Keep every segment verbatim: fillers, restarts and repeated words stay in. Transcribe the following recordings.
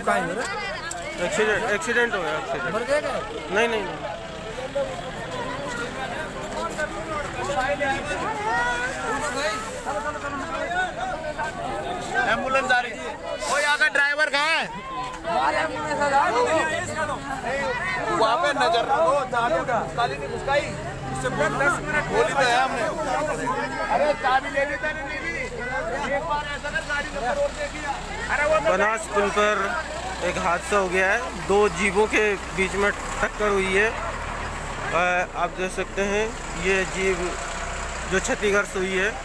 Accident accident हो गया। Accident नहीं नहीं नहीं। एम्बुलेंस आ रही है। वो यहाँ का ड्राइवर कहाँ है? वहाँ पे नजर काली नहीं घुसकाई, उससे बोली तो है हमने। अरे चाबी ले ली था नहीं ली। एक बार ऐसा ना गाड़ी नंबर और दे दिया। अरे वो बनास पुल पर एक हादसा हो गया है। दो जीपों के बीच में टक्कर हुई है। आप देख सकते हैं ये जीप जो क्षतिग्रस्त हुई है।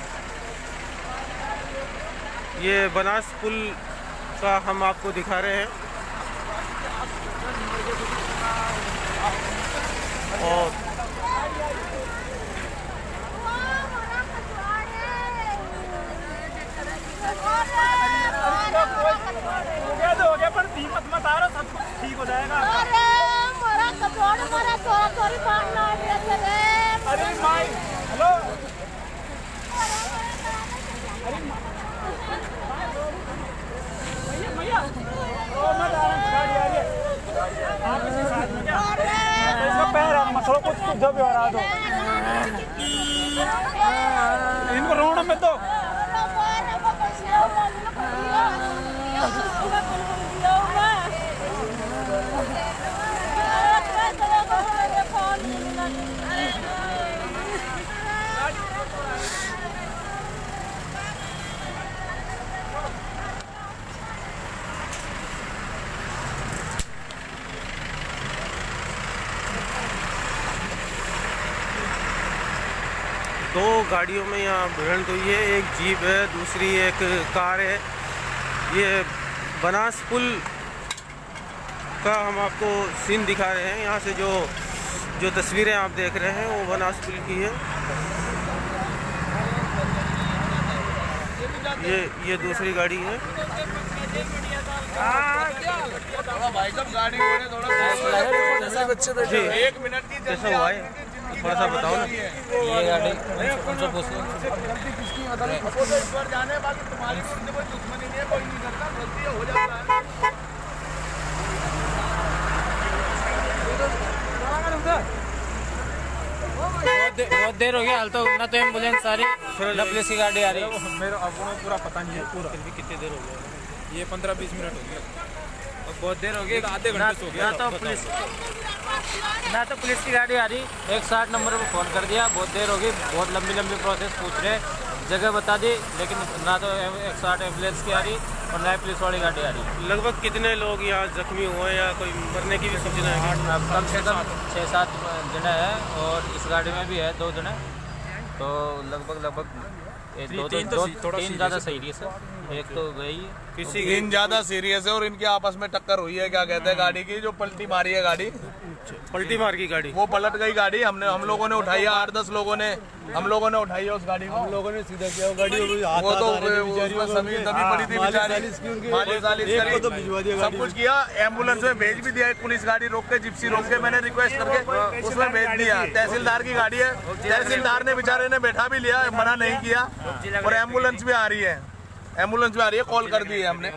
ये बनास पुल का हम आपको दिखा रहे हैं। और हो गया पर मत मत आ रहा, सब ठीक हो जाएगा। अरे मोरा कटोड़ मोरा तोरा तोरी बांधना है रे। अरे माई हेलो अरे भैया भैया ओ मत आ रहा, गाड़ी आ रही है आप इसके साथ में क्या? इसका पैर मसलो कुछ जो भी हो रहा तो इनको रोना मत दो। दो गाड़ियों में यहाँ भिड़ंत हुई है। एक जीप है, दूसरी एक कार है। ये बनास पुल का हम आपको सीन दिखा रहे हैं। यहाँ से जो जो तस्वीरें आप देख रहे हैं वो बनास पुल की है। ये ये दूसरी गाड़ी है। भाई साहब गाड़ी थोड़ा बच्चे बैठे एक मिनट की कैसा हुआ है थोड़ा सा बताओ ना। ये गाड़ी गलती किसकी मतलब जाने बाकी तुम्हारी कोई दुश्मनी नहीं है, कोई नहीं करता, गलती हो जाता है। बहुत देर हो गया हाल तो ना तो एम्बुलेंस आ रही ना पुलिस की गाड़ी आ रही है। मेरा अब पूरा पता नहीं है पूरा फिर भी कितनी देर हो गया? ये पंद्रह बीस मिनट हो गया, बहुत देर हो गई, आधे घंटे हो गया। ना तो पुलिस ना तो पुलिस की गाड़ी आ रही। एक साठ नंबर पर फ़ोन कर दिया, बहुत देर हो गई, बहुत लंबी लंबी प्रोसेस पूछ रहे, जगह बता दी, लेकिन ना तो एक साठ एम्बुलेंस की आ रही और ना पुलिस वाली गाड़ी आ रही। लगभग कितने लोग यहाँ जख्मी हुए या कोई मरने की भी सूचना है? कम से कम छः सात जने हैं और इस गाड़ी में भी है दो जने, तो लगभग लगभग दो तीन दो तो थोड़ा तीन ज़्यादा सीरियस है, एक तो गई किसी तीन ज्यादा सीरियस है और इनके आपस में टक्कर हुई है। क्या कहते हैं गाड़ी की जो पलटी मारी है, गाड़ी पलटी मार की गाड़ी वो पलट गई गाड़ी। हमने हम लोगों ने उठाई है, आठ दस लोगों ने हम लोगों ने उठाई है उस गाड़ी को। हम लोगों ने सीधा किया गाड़ी, वो तो सभी दबी पड़ी थी बेचारी, सब कुछ किया। एम्बुलेंस में भेज भी दिया, एक पुलिस गाड़ी रोक के जिप्सी रोक के मैंने रिक्वेस्ट करके उसमें भेज दिया। तहसीलदार की गाड़ी है, तहसीलदार ने बेचारे ने बैठा भी लिया, मना नहीं किया। और एम्बुलेंस भी आ रही है, एम्बुलेंस भी आ रही है, कॉल कर दी है हमने।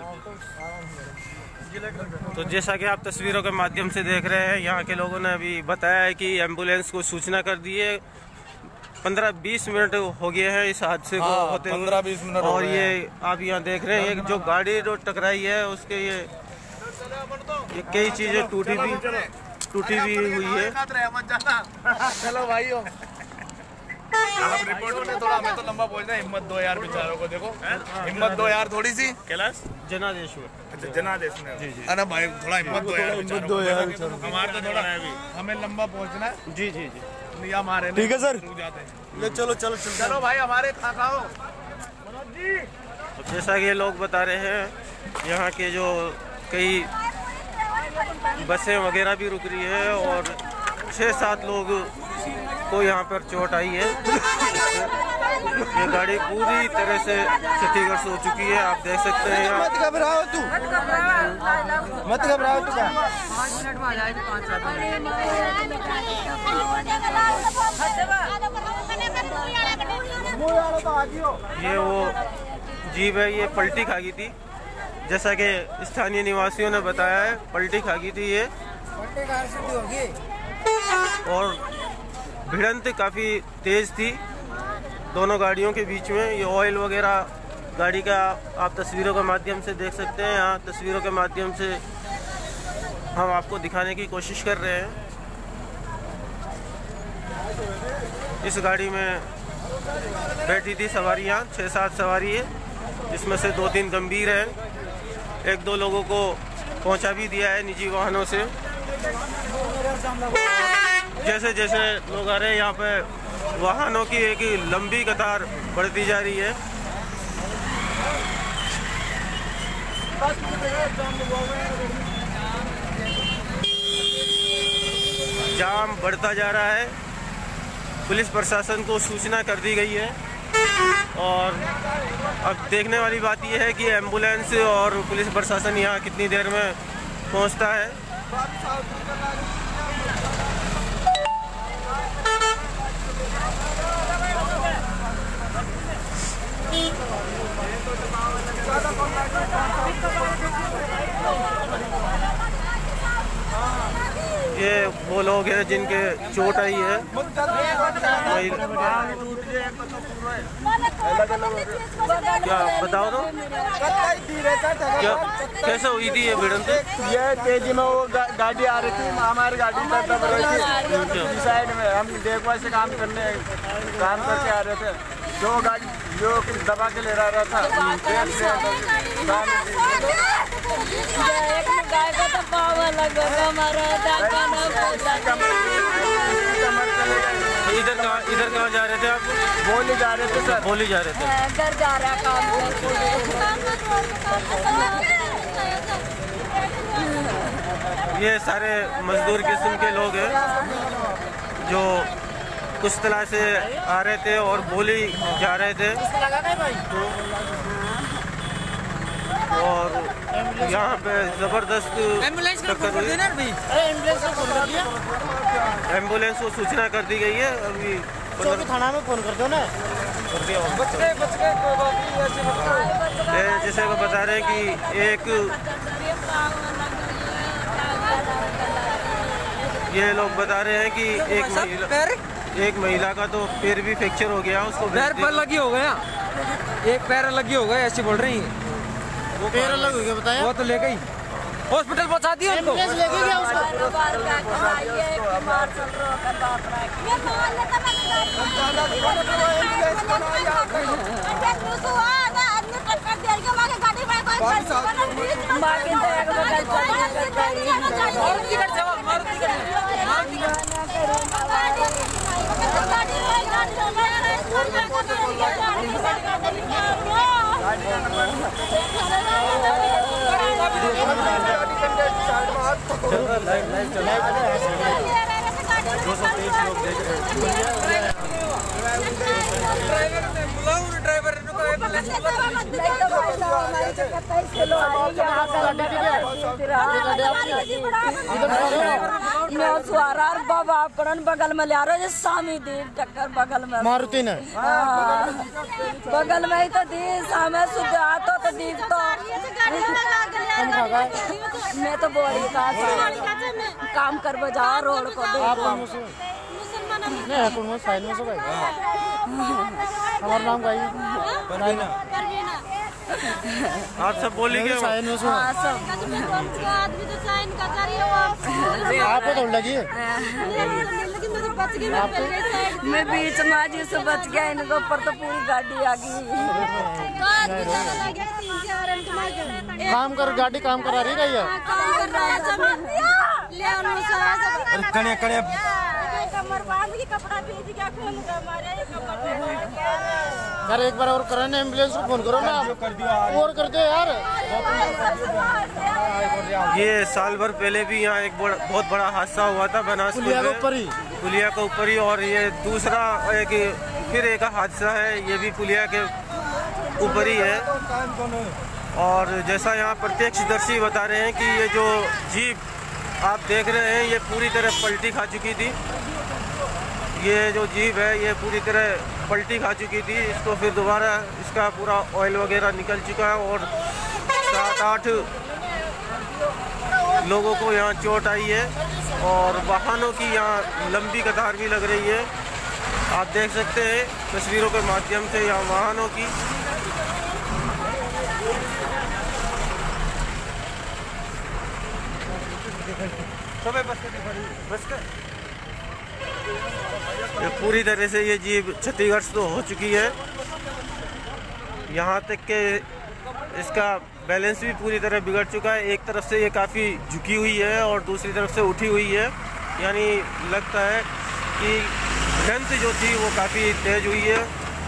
तो जैसा कि आप तस्वीरों के माध्यम से देख रहे हैं, यहाँ के लोगों ने अभी बताया है कि एम्बुलेंस को सूचना कर दी है। पंद्रह बीस मिनट हो गए हैं इस हादसे को हाँ, होते हुए। पंद्रह बीस मिनट और ये आप यहाँ देख रहे हैं, एक जो गाड़ी जो टकराई है उसके ये, ये कई चीजें टूटी भी टूटी भी हुई है। चलो भाइयों, आप रिपोर्ट में थोड़ा हमें तो लंबा बोलना है, हिम्मत दो यार बेचारों को, देखो हिम्मत दो यार थोड़ी सी। कैलाश जनादेश में, अच्छा जनादेश में, जी जी। अरे भाई थोड़ा हिम्मत दो यार, हिम्मत दो यार, हमारा तो थोड़ा हमें लंबा पहुंचना है। जी जी जी हमारे ठीक है सर, ले चलो चलो चलो भाई हमारे खाओ। तो जैसा कि ये लोग बता रहे हैं, यहाँ के जो कई बसें वगैरह भी रुक रही है और छः सात लोग को यहाँ पर चोट आई है। ये गाड़ी पूरी तरह से क्षतिग्रस्त हो चुकी है, आप देख सकते हैं यहाँ। मत घबराओ तू, मत घबराओ तू, पाँच मिनट में आ जाएगी, पाँच सात ये वो जीप है, ये पलटी खा गई थी जैसा कि स्थानीय निवासियों ने बताया है, पलटी खा गई थी ये और भिड़ंत काफ़ी तेज़ थी दोनों गाड़ियों के बीच में। ये ऑयल वगैरह गाड़ी का आप तस्वीरों के माध्यम से देख सकते हैं। यहाँ तस्वीरों के माध्यम से हम आपको दिखाने की कोशिश कर रहे हैं। इस गाड़ी में बैठी थी सवारियाँ, छः सात सवारी है, जिसमें से दो तीन गंभीर हैं। एक दो लोगों को पहुंचा भी दिया है निजी वाहनों से। जैसे जैसे लोग आ रहे हैं, यहाँ पे वाहनों की एक लंबी कतार बढ़ती जा रही है। जाम बढ़ता जा रहा है। पुलिस प्रशासन को सूचना कर दी गई है और अब देखने वाली बात यह है कि एम्बुलेंस और पुलिस प्रशासन यहाँ कितनी देर में पहुँचता है। ये वो लोग हैं जिनके चोट आई है। क्या बताओ तो क्या कैसे हुई थी ये भिड़ंत? ये तेजी में वो गा, गाड़ी आ रही थी, हमारी गाड़ी दब रही थी साइड में। हम देखभाल से काम करने काम करके आ रहे थे, जो गाड़ी जो दबा के ले रहा था। इधर कहाँ इधर कहाँ जा रहे थे आप? बोली जा रहे थे सर, बोली जा रहे थे। घर जा रहा काम ये सारे मजदूर किस्म के लोग हैं जो कुछ तरह से आ रहे थे और बोली जा रहे थे। और यहाँ पे जबरदस्त टक्कर हुई। एम्बुलेंस को सूचना कर दी गई है। अभी थाना में फोन कर दो ना। जैसे वो बता रहे हैं कि एक ये लोग बता रहे हैं कि एक महिला एक महिला का तो पैर भी फ्रैक्चर हो गया, उसको पैर पर लगी हो गया, एक पैर लगी हो गया, ऐसी बोल रही है। वो पैर अलग हो गया बताया। वो तो ले गई, हॉस्पिटल पहुंचा दिया उनको। दो सौ तेईस लोग देख रहे हैं। ड्राइवर बाबा अपन बगल में ले रहे सामी दी टक्कर बगल में मारुति ने बगल में ही तो दी सामे सुबह तो तो दी तो मैं तो बोली का काम कर बजा रोड को नहीं कौन साइड में भाई हमारा नाम का आप सब बोलिए। आपको तो लगी मैं बीच में आज से बच गया, इनके ऊपर तो पूरी गाड़ी आ गई। काम कर गाड़ी काम करा रही है कड़े कड़े यार एक बार और कराने एम्बुलेंस को फोन करो ना। कर दिया और कर दो यार। ये साल भर पहले भी यहाँ एक बड़ा, बहुत बड़ा हादसा हुआ था बनासपुर में, पुलिया के ऊपर ही। और ये दूसरा एक फिर एक हादसा है, ये भी पुलिया के ऊपर ही है। और जैसा यहाँ प्रत्यक्षदर्शी बता रहे हैं कि ये जो जीप आप देख रहे हैं ये पूरी तरह पलटी खा चुकी थी। ये जो जीप है ये पूरी तरह पलटी खा चुकी थी। इसको फिर दोबारा इसका पूरा ऑयल वगैरह निकल चुका है और सात आठ लोगों को यहाँ चोट आई है और वाहनों की यहाँ लंबी कतार भी लग रही है। आप देख सकते हैं तस्वीरों के माध्यम से यहाँ वाहनों की। ये पूरी तरह से ये जीप क्षतिग्रस्त तो हो चुकी है, यहाँ तक कि इसका बैलेंस भी पूरी तरह बिगड़ चुका है। एक तरफ से ये काफ़ी झुकी हुई है और दूसरी तरफ से उठी हुई है, यानी लगता है कि गंत जो थी वो काफ़ी तेज हुई है।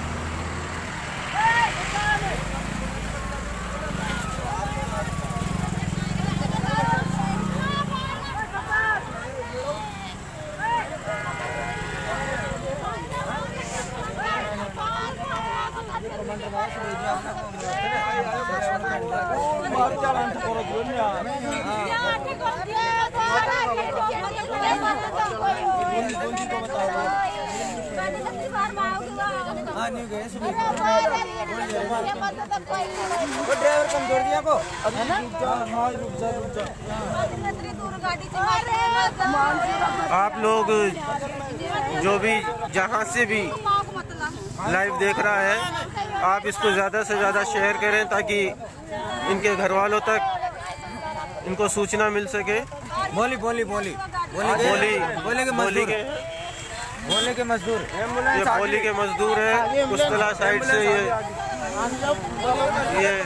ड्राइवर कमजोर दिया को अभी रुक जा, हाँ रुक जा रुक जा। आप लोग जो भी जहाँ से भी लाइव देख रहा है, आप इसको ज़्यादा से ज़्यादा शेयर करें ताकि इनके घर वालों तक इनको सूचना मिल सके। बोली बोली बोली बोली बोले के बोली के बोले के मजदूर ये बोली के मजदूर है कुस्तला साइड से। ये ये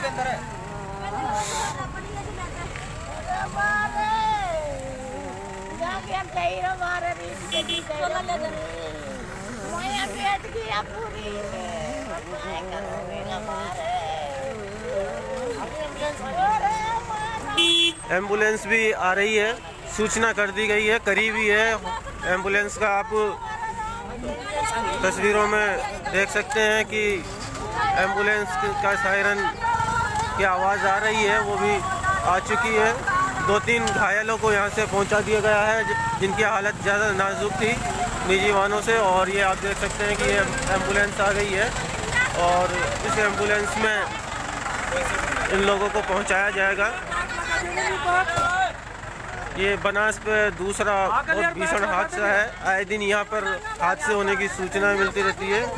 एम्बुलेंस भी आ रही है, सूचना कर दी गई है, करीब ही है एम्बुलेंस का। आप तस्वीरों में देख सकते हैं कि एम्बुलेंस का सायरन की आवाज़ आ रही है, वो भी आ चुकी है। दो तीन घायलों को यहाँ से पहुँचा दिया गया है जिनकी हालत ज़्यादा नाजुक थी निजी वाहनों से। और ये आप देख सकते हैं कि ये एम्बुलेंस आ गई है और इस एम्बुलेंस में इन लोगों को पहुँचाया जाएगा। ये बनास पे दूसरा बहुत भीषण हादसा है। आए दिन यहाँ पर हादसे होने की सूचना मिलती रहती है।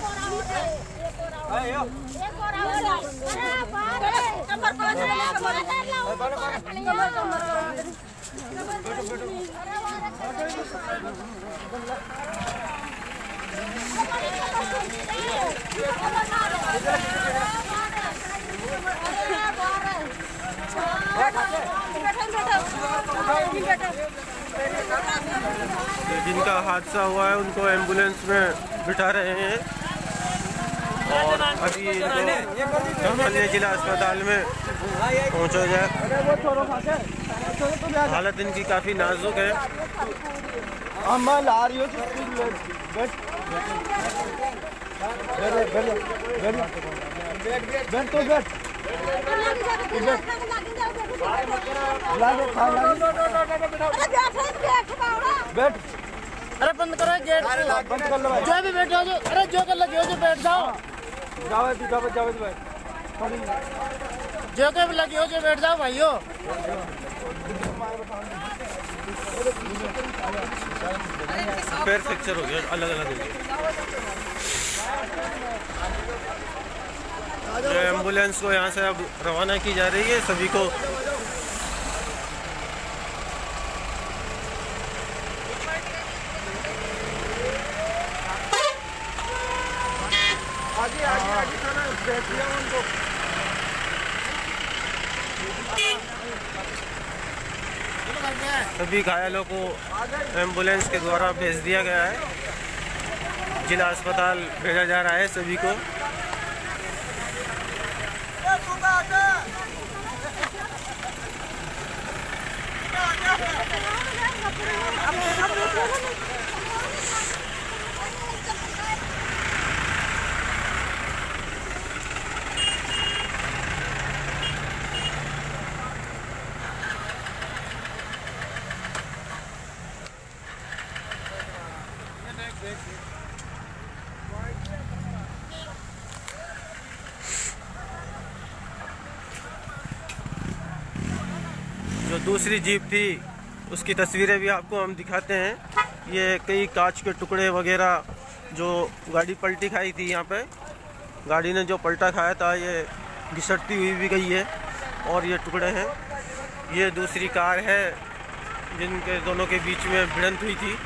जिनका हादसा हुआ है उनको एम्बुलेंस में बिठा रहे हैं और अभी इनको अन्य जिला अस्पताल में पहुंचा जाए। हालत इनकी काफ़ी नाजुक है। अम्मा ला रही हो बैठ तो बैठ बैठ। अरे बंद करो गेट, बंद कर लो भाई। जो भी बैठ जाओ, अरे जो कर लो, जो जो बैठ जाओ, जाओ जाओ जाओ भाई, जो के भी लगी हो जो बैठ जाओ भाइयों। पैर फ्रैक्चर हो गया, अलग अलग हो गया। जो एम्बुलेंस को यहाँ से अब रवाना की जा रही है सभी को। आगे आगे आगे खाना बैठ दिया उनको। सभी घायलों को एम्बुलेंस के द्वारा भेज दिया गया है। जिला अस्पताल भेजा जा रहा है सभी को। दूसरी जीप थी उसकी तस्वीरें भी आपको हम दिखाते हैं। ये कई कांच के टुकड़े वगैरह जो गाड़ी पलटी खाई थी, यहाँ पे गाड़ी ने जो पलटा खाया था ये घिसटती हुई भी गई है और ये टुकड़े हैं। ये दूसरी कार है जिनके दोनों के बीच में भिड़ंत हुई थी।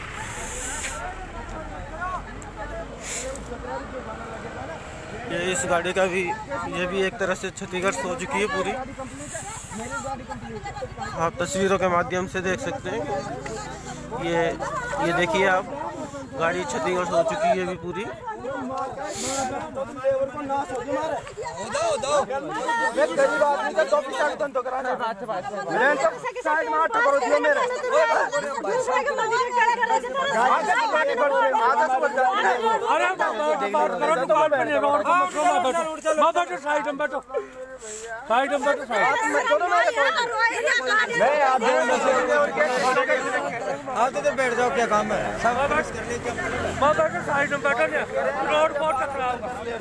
ये इस गाड़ी का भी ये भी एक तरह से क्षतिग्रस्त हो चुकी है पूरी। आप तस्वीरों के माध्यम से देख सकते हैं। ये ये देखिए आप, गाड़ी क्षतिग्रस्त हो चुकी है भी पूरी। आप तो बैठ जाओ, क्या काम है सब साइड में बैठो रोड बहुत टकराव।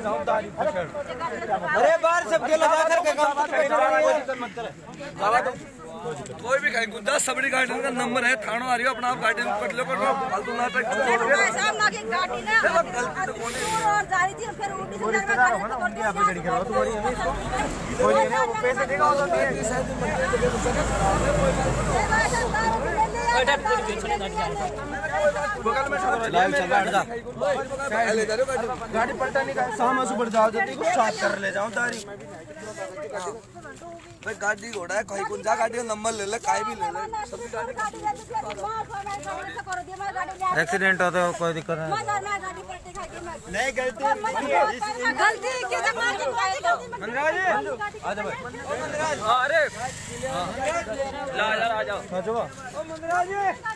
अरे बाहर सबके लगा करके काम कोई भी गाड़ी दस सबड़ी गाड़ी का नंबर है, थाना आ रही हो अपना आप गाड़ी में पट लो कर फालतू ना तक साहब लागे गाड़ी ना और जा रही थी फिर उल्टी से लगा गाड़ी तो कर दिया। आप गाड़ी करवाओ तुम्हारी हमें इसको कोई नहीं है, वो पैसे देगा वो तो बगल में लाइव चल रहा है। ले जा रहे हो गाड़ी पलटा नहीं का सामान से बढ़ जाओ जल्दी को साफ कर ले जाओ दारी भाई। गाड़ी घोड़ा है कहीं कौन जा गाड़ी का नंबर ले ले काई भी ले ले सबकी गाड़ी एक्सीडेंट होता है कोई दिक्कत नहीं। नहीं गलती गलती के मनराज आ जा भाई। अरे ला यार आ जाओ आ जाओ ओ मनराज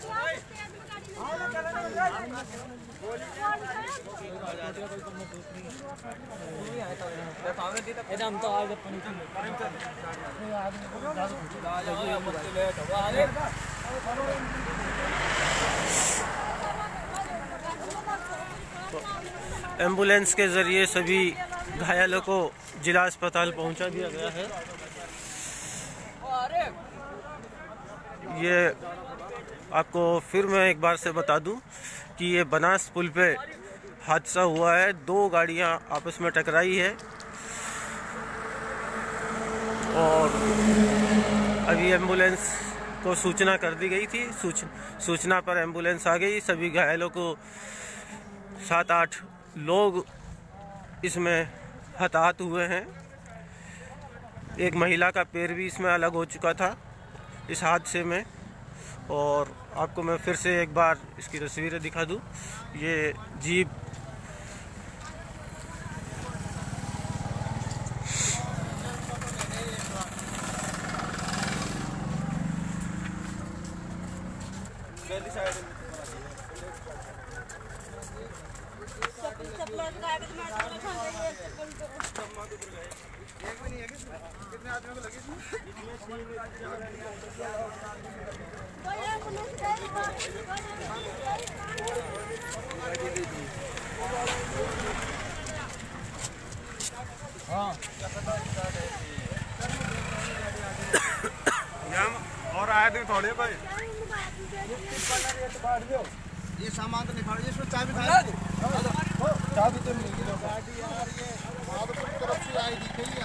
एकदम तो आज एम्बुलेंस के जरिए सभी घायलों को जिला अस्पताल पहुंचा दिया गया है। ये आपको फिर मैं एक बार से बता दूं कि ये बनास पुल पे हादसा हुआ है। दो गाड़ियां आपस में टकराई है और अभी एम्बुलेंस को सूचना कर दी गई थी। सूच, सूचना पर एम्बुलेंस आ गई। सभी घायलों को सात आठ लोग इसमें हताहत हुए हैं। एक महिला का पैर भी इसमें अलग हो चुका था इस हादसे में। और आपको मैं फिर से एक बार इसकी तस्वीरें दिखा दूं। ये जीप और आए थे थोड़े भाई ये सामान तो नहीं फाड़ इसमें चाबी था चाबी तो मिल गई तरफ से आई दिखी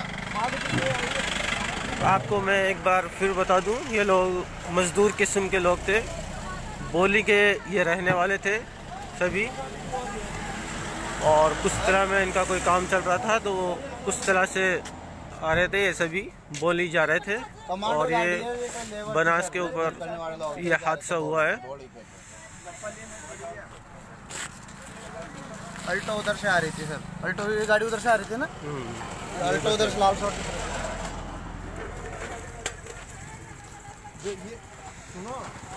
आपको मैं एक बार फिर बता दूं, ये लोग मजदूर किस्म के लोग थे। बोली के ये रहने वाले थे सभी और कुछ तरह में इनका कोई काम चल रहा था तो वो कुछ तरह से आ रहे थे। ये सभी बोली जा रहे थे और ये बनास के ऊपर ये हादसा हुआ है। अल्टो उधर से आ रही थी सर, अल्टो ये गाड़ी उधर से आ रही थी ना, अल्टो उधर से लाल शॉट सुनो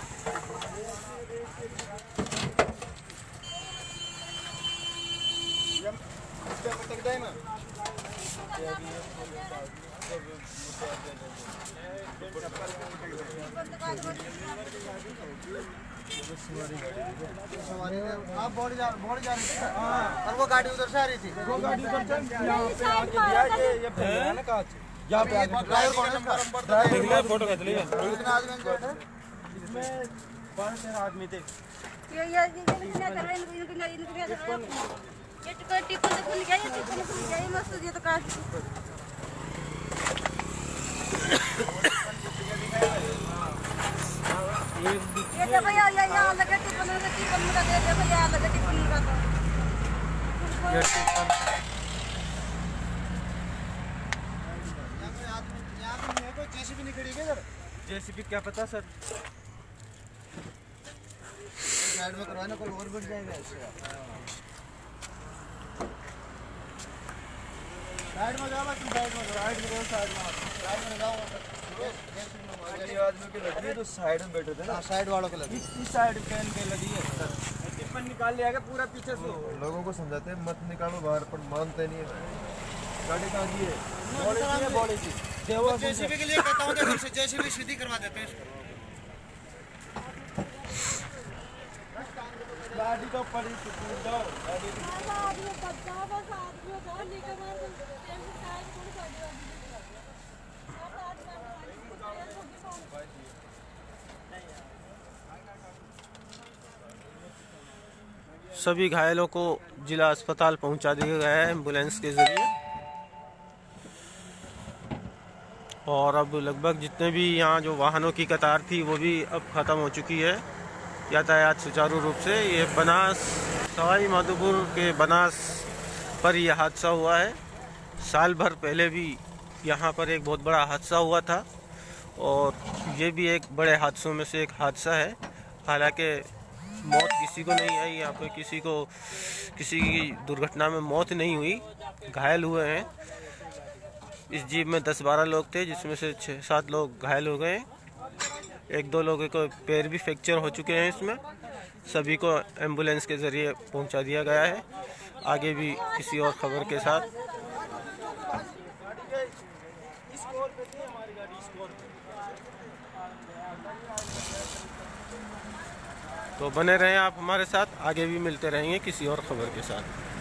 ना आप बॉडी जा बॉडी जा रही थी और वो गाड़ी उधर से आ रही थी। वो गाड़ी उधर से यहाँ पे आके दिया ये ये ना कांच यहाँ पे फोटो खींच लिया। इसमें बारह तेरह आदमी थे। ये ये ये इनके इनके इनके इनके ये टिकट टिकट तो खुल गया, ये टिकट खुल गया, ये मस्त ये तो काट। ये जब भैया ये यहाँ लगे टिकट में टिकट में दे दे भैया लगे टिकट में का जेसीबी नहीं खड़ी है सर। जेसीबी क्या पता सर, साइड में करवाना कोई और बढ़ जाएगा इससे। साइड में जाओ, तुम साइड में राइट में जाओ, साइड में साइड में जाओ। ये आदमी के लगी है तो साइड में बैठे थे ना, साइड वालों के लगी, इस साइड पेन के लगी है सर। टिप्पण निकाल लिया गया पूरा पीछे से। लोगों को समझाते हैं मत निकालो बाहर, पर मानते नहीं है। गाड़ी कहाँ की है? बॉडी की है, बॉडी की। जेसीबी के लिए कहता हूँ कि हमसे जेसीबी सीधी करवा देते हैं इसको। गाड़ी तो पड़ी टूट जाओ, गाड़ी सभी घायलों को जिला अस्पताल पहुंचा दिया गया है एम्बुलेंस के जरिए। और अब लगभग जितने भी यहाँ जो वाहनों की कतार थी वो भी अब ख़त्म हो चुकी है, यातायात सुचारू रूप से। ये बनास सवाई माधोपुर के बनास पर यह हादसा हुआ है। साल भर पहले भी यहाँ पर एक बहुत बड़ा हादसा हुआ था और ये भी एक बड़े हादसों में से एक हादसा है। हालांकि मौत किसी को नहीं आई, यहाँ पे किसी को किसी की दुर्घटना में मौत नहीं हुई, घायल हुए हैं। इस जीप में दस बारह लोग थे जिसमें से छः सात लोग घायल हो गए। एक दो लोगों को पैर भी फ्रैक्चर हो चुके हैं। इसमें सभी को एम्बुलेंस के ज़रिए पहुंचा दिया गया है। आगे भी किसी और खबर के साथ। तो बने रहें आप हमारे साथ, आगे भी मिलते रहेंगे किसी और खबर के साथ।